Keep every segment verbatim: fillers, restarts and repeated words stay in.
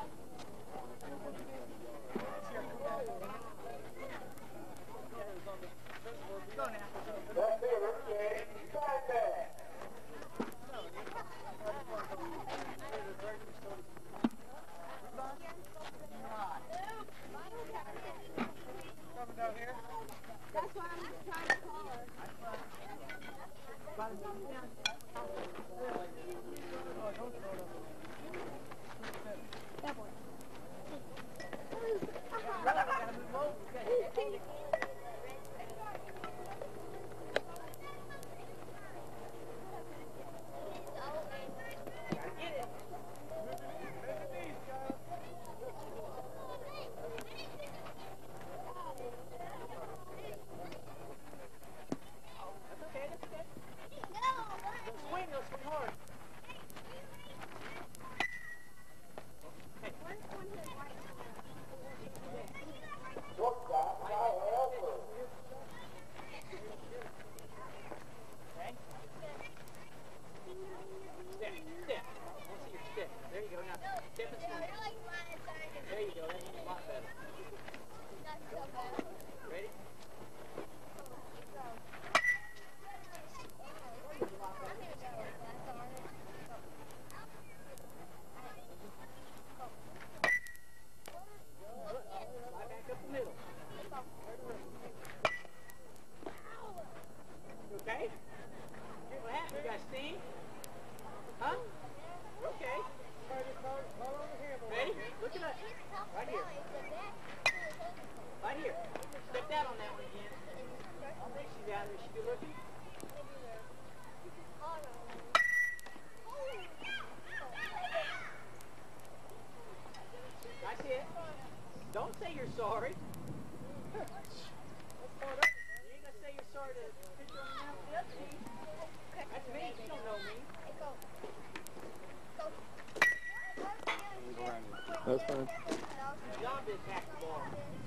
That's fine. Your job is attack the ball.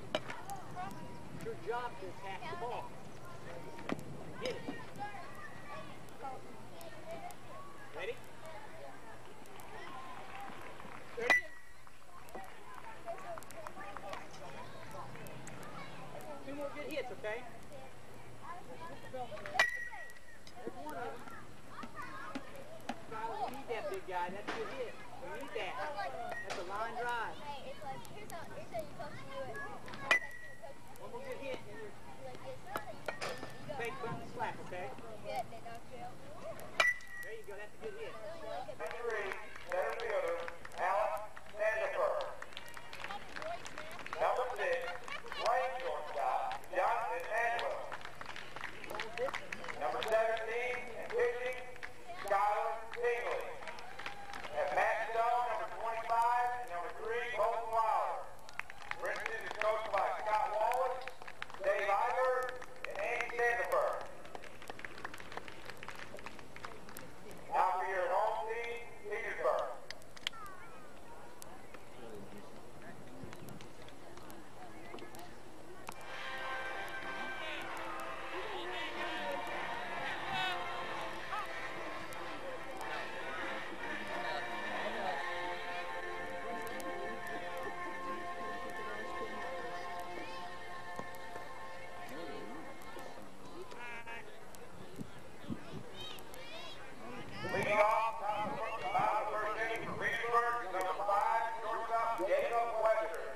Your job is attack the ball. Get it. Ready? Ready? Two more good hits, okay? There's one of them. Skylar, we need that big guy. That's a good hit. We need that. That's a line drive. One more good hit and you're fake button slap, okay? There you go, that's a good hit. Number three, center fielder, Alex Vanderberg. Number six, Wayne shortstop, Jonathan Angelo. Number seventeen, and pitching, Skylar Tingley. And Matt Stone, number twenty-five, and number three, Colton Wilder. Princeton is coached by Scott Wallace, Dave Iver, and Andy Vanderberg. Now for your home team, Petersburg. Leading off, top of the first inning for Petersburg, number five, shortstop, Jacob Webster.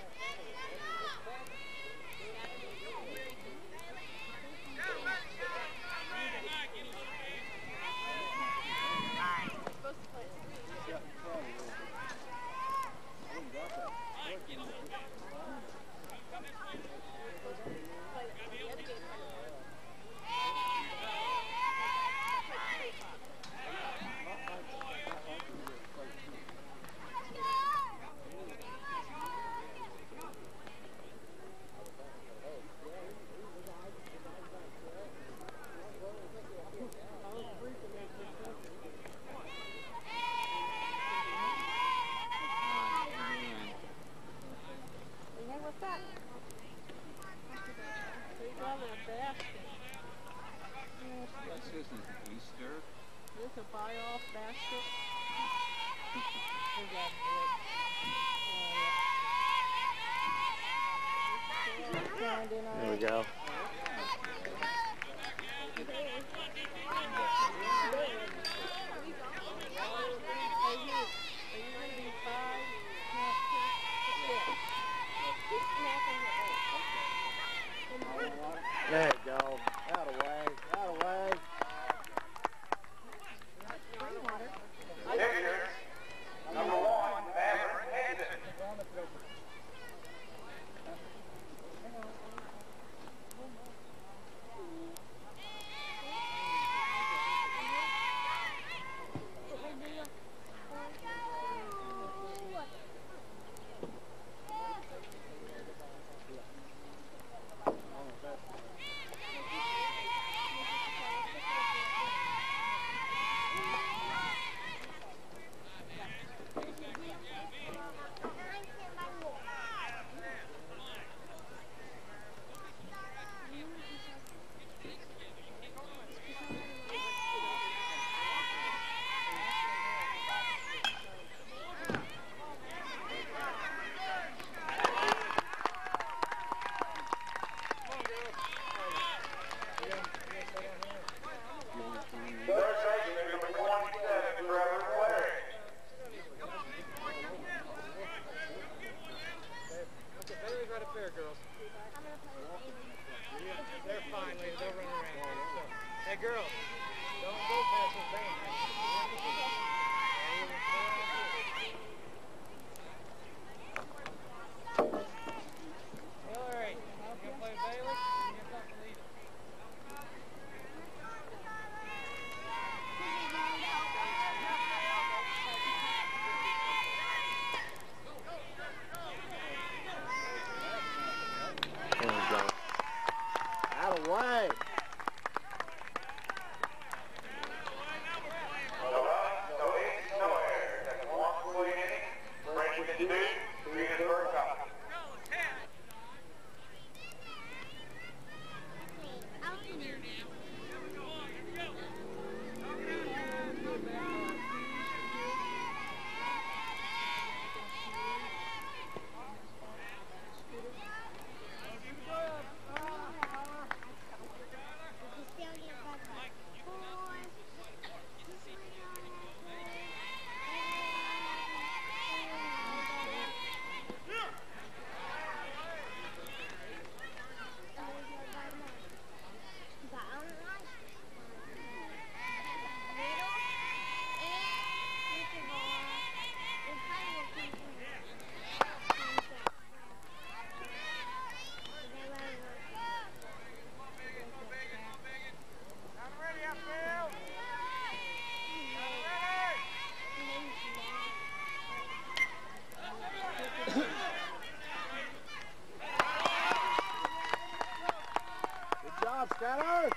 This isn't Easter. This is a buy-off basket. Is that good? we go. There you go. Out of way. Out of way. Hitters, number one, Maverick Hendon. Skylar!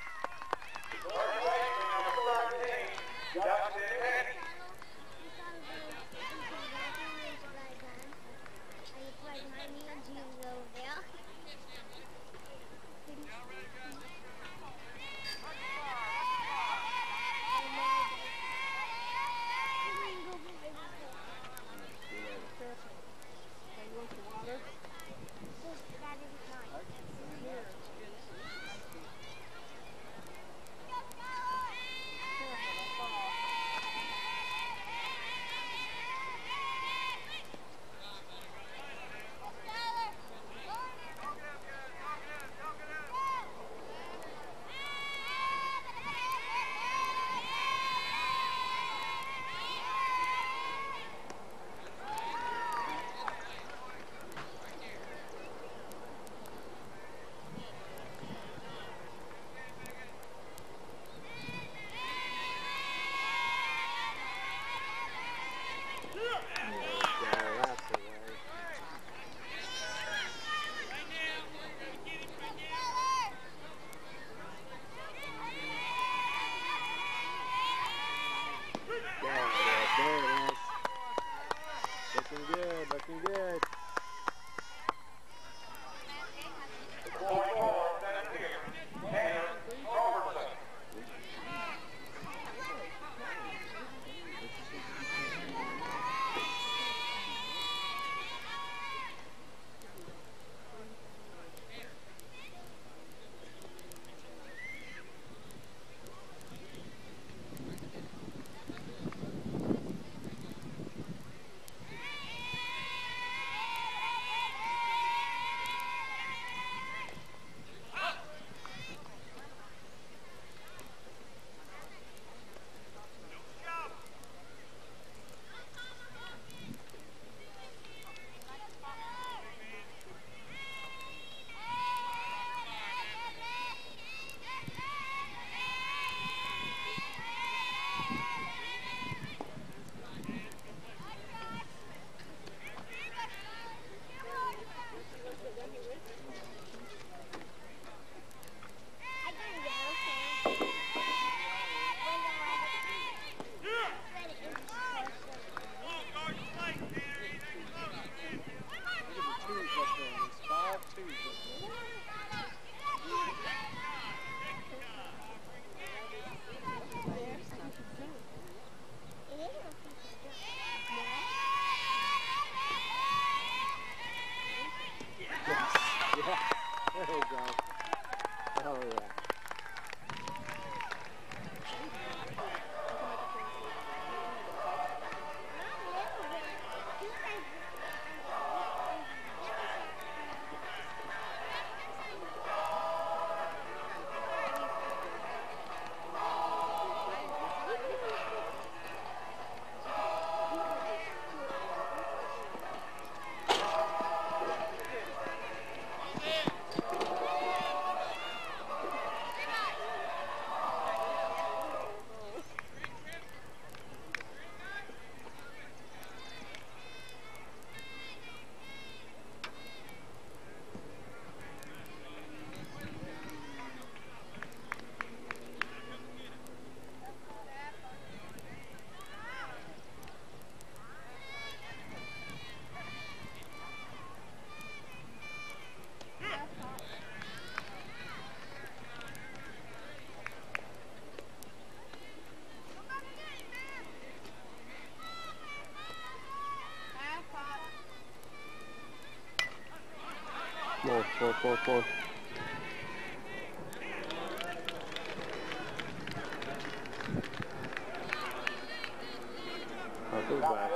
Come on, come on, come on, come on. I'll go back.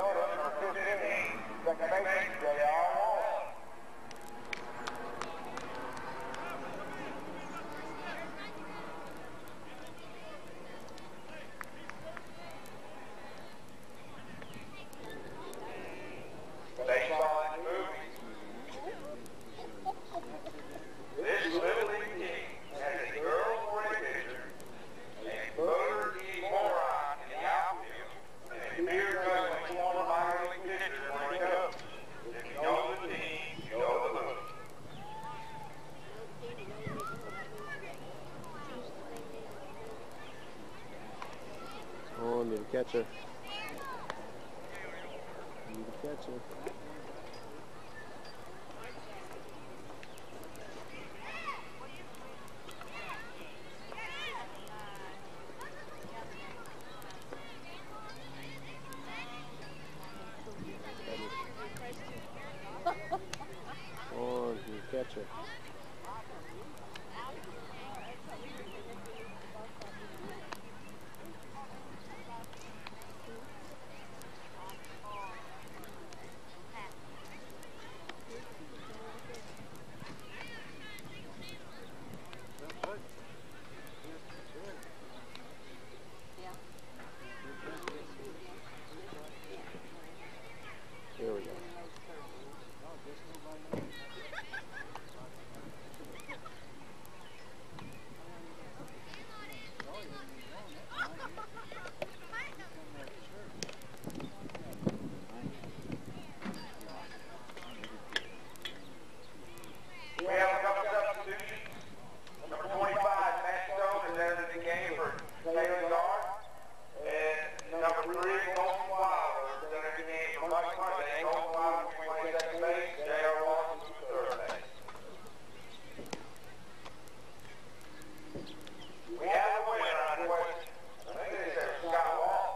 Oh, need a catcher. Need a catcher. Oh, need a catcher. Here we go. We have a couple substitutions. Number twenty-five, Matt Stone, is entered the game for Taylor Guard. And number three, Colton Wilder, is entered the game for Mike Monday. Colton Wilder, twenty-second base, J R Lawson, third base. We have a winner on question. I think it is Scott Wall.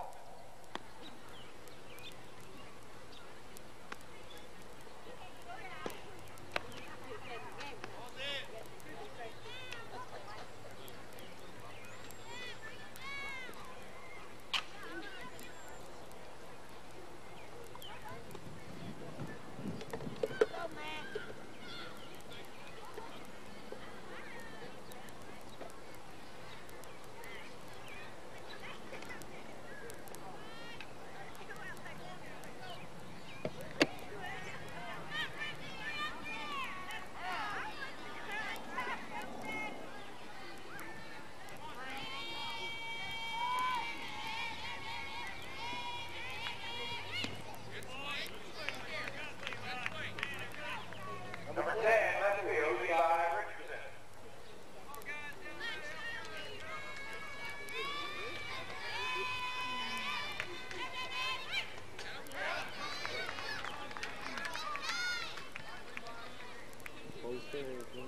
Number ten, left field, Levi Richardson. Always there, man.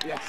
Yes.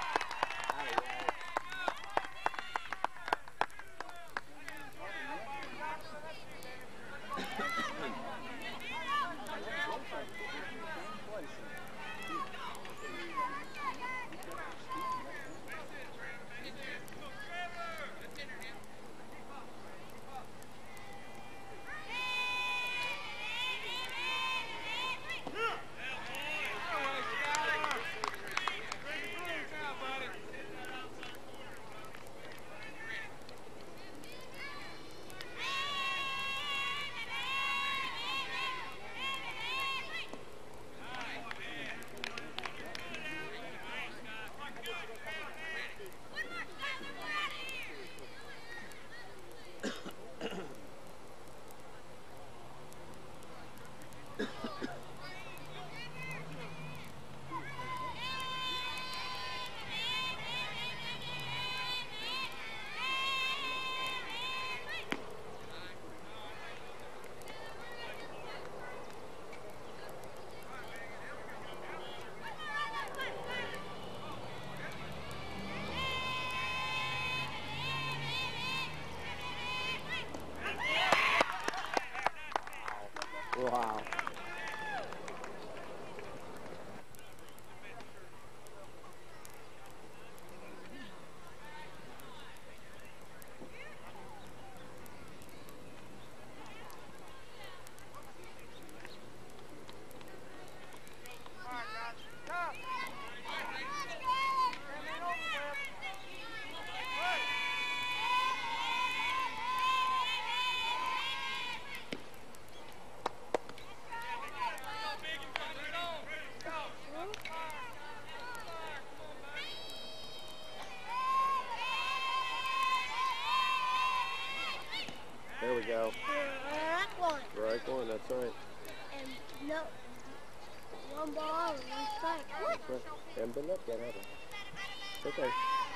Wow. There we go. Strike one. Strike one, that's right. And no, one ball and one strike. That's right. Haven't been up yet, have we? It's okay.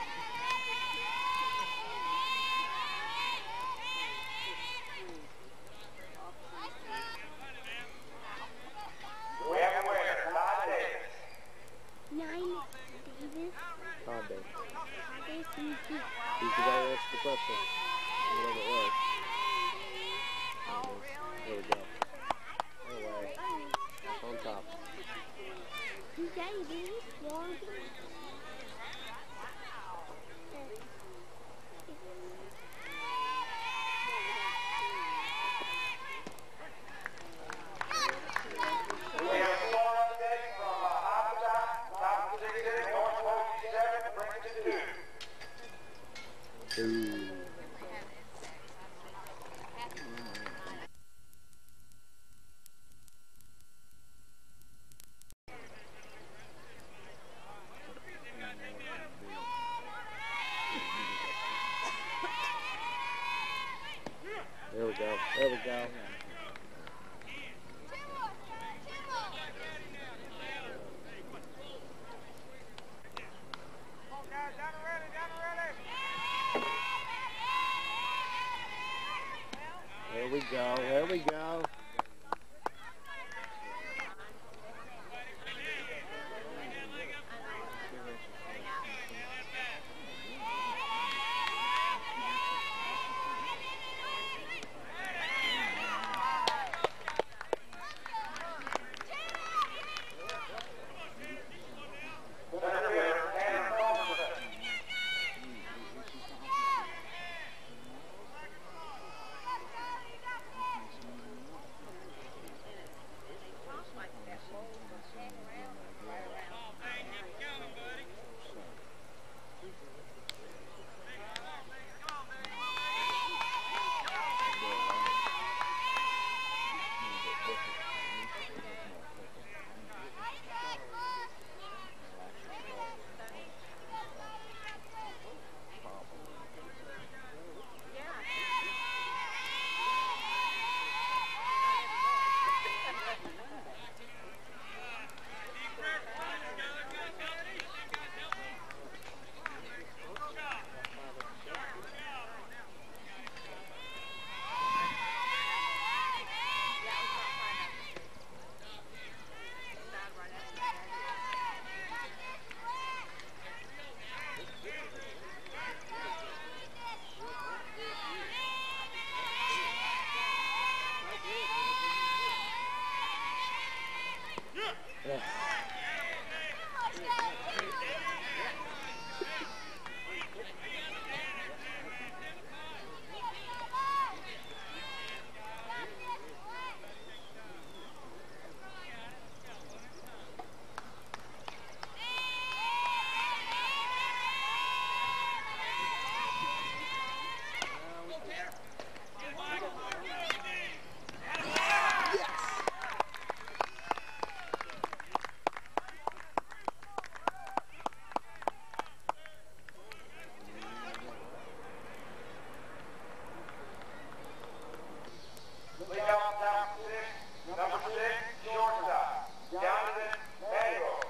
We have a winner, Todd Davis. Nine Davis. Todd Day. Todd Davis. He's He's the guy who answered the question. Whatever it was. There we go. Away. On top. Davis. Long. Yeah. Lead off down six, number six, shortstop, Jonathan Manuel.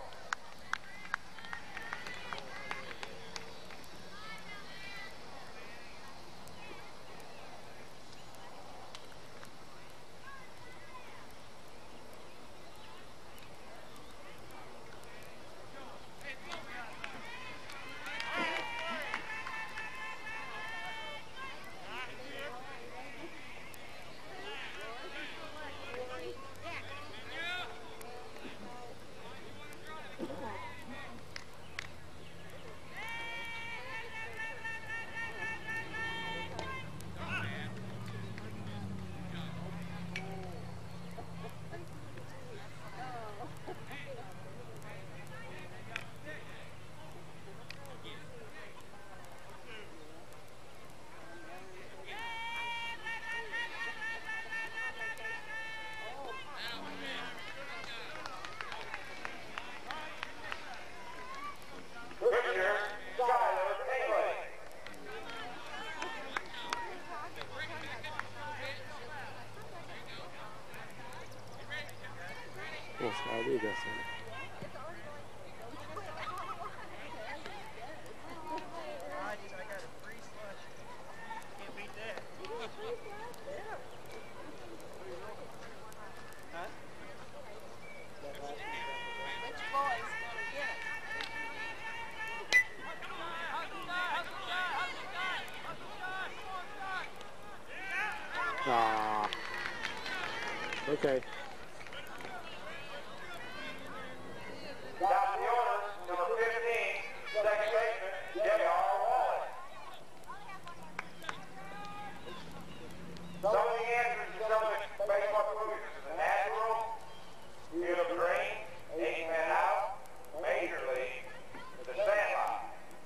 Pitcher, Skylar Tingley. Yes, I do guess so. Ah. Okay. Down to the order, number fifteen, second baseman, J R Wallace. Some of the answers to some of the baseball movies is the natural, field of dreams, eight men out, major league, the sandlot.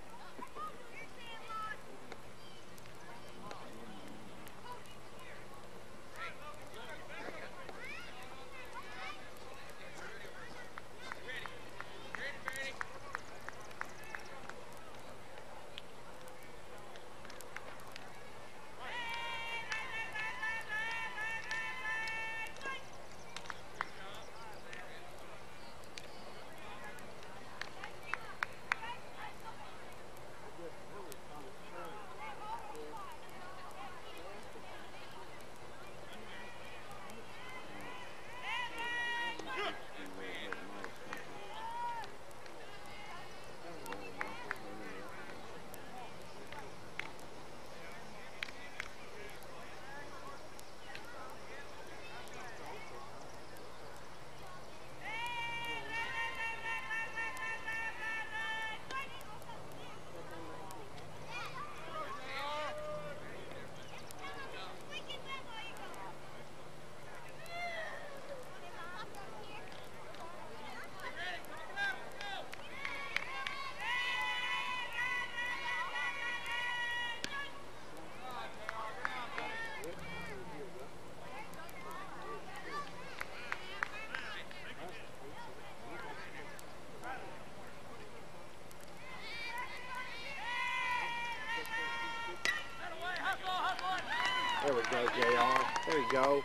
There we go, J R. There we go.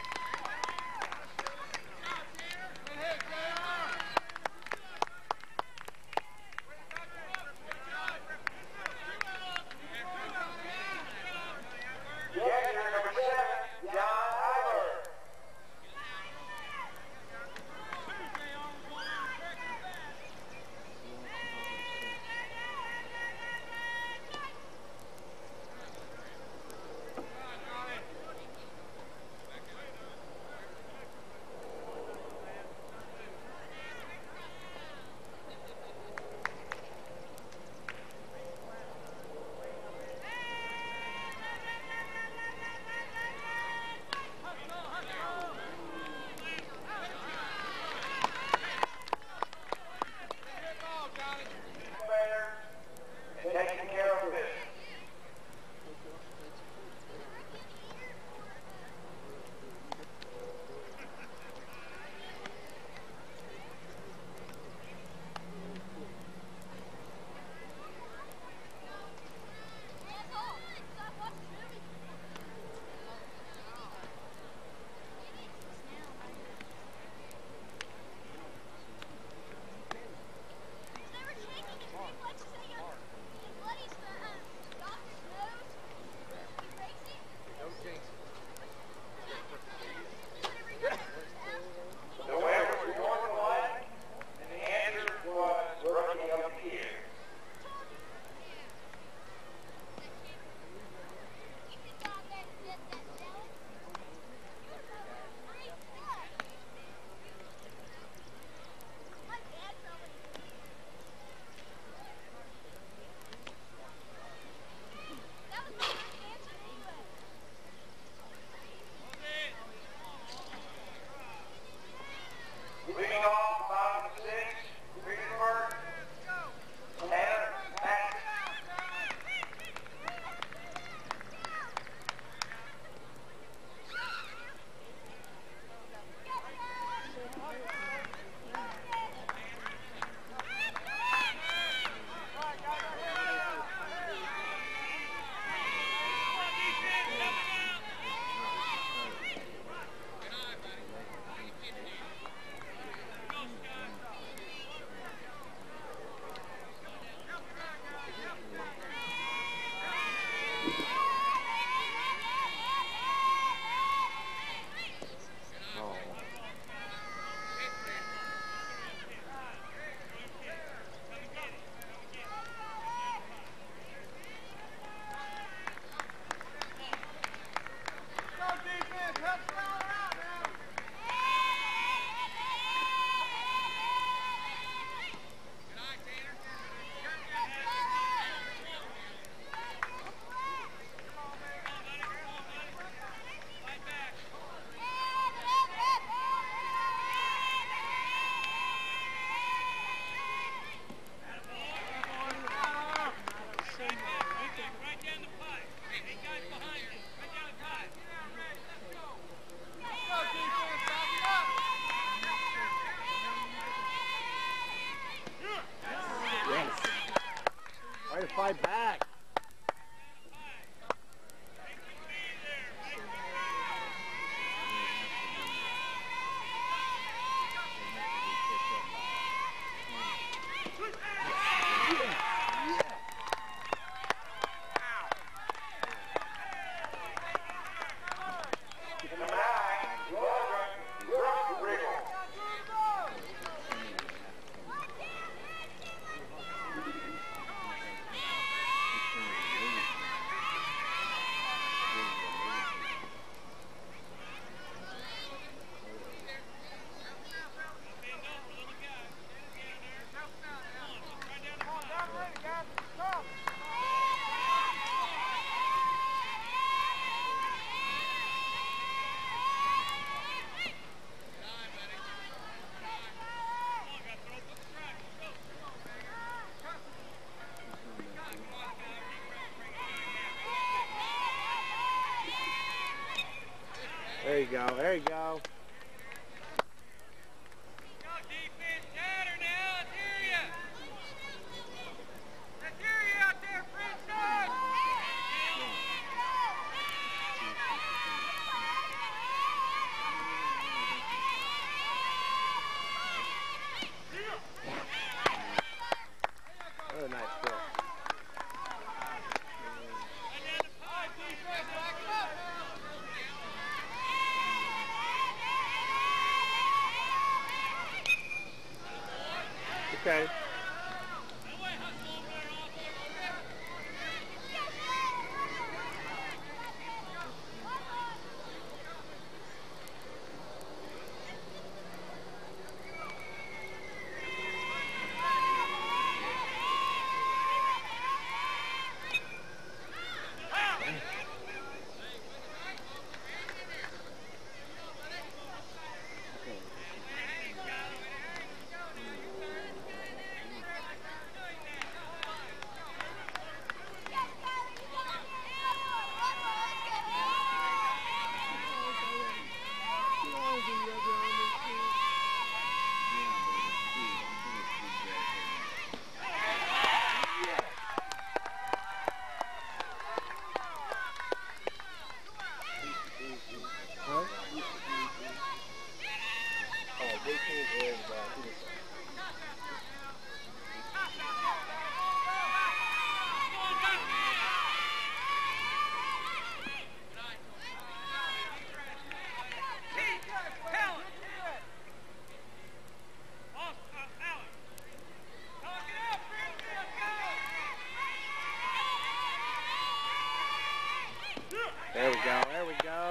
Catcher, number seven, John Eiler. Leading off, bottom of the six, Petersburg, Tanner, Patrick. Way to fight back. There you go, there you go. Go defense, Tanner now, let's hear you. Let's hear you out there, Princeton. Really nice kick. Okay. There we go, there we go.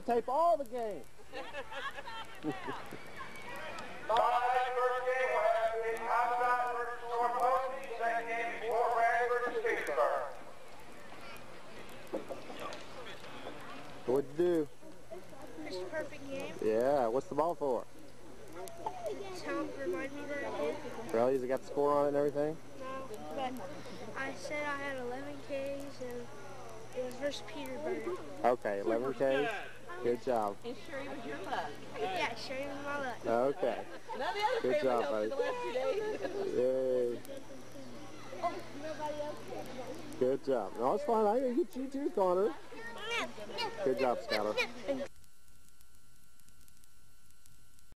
videotape all the games. Tonight's first game will have been Outside versus North Posty. Second game is Fort Bragg versus Petersburg. What'd you do? It's a perfect game. Yeah, what's the ball for? Tom reminded me that I did. Really? Has it got the score on it and everything? No, but I said I had eleven Ks and it was versus Petersburg. Okay, eleven Ks. Good job. And Sherry was your luck. Yeah, Sherry was my luck. Okay. None of the other Good family job, helped buddy. you the last two days. Yay. Oh, nobody else did. Good job. No, it's fine. I get you too, Connor. Good job, Skylar.